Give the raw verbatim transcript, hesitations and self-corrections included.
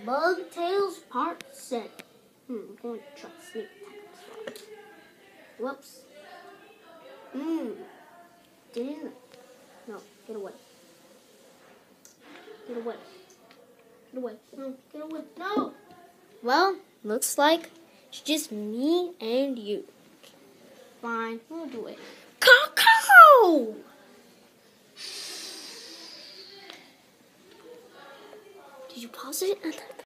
Bug Tales Part seven. Hmm, I'm going to try to sneak attack this one. Whoops. Hmm. Didn't. No, get away. Get away. Get away. No, get away. No! Well, looks like it's just me and you. Fine, we'll do it. Coco! Did you pause it?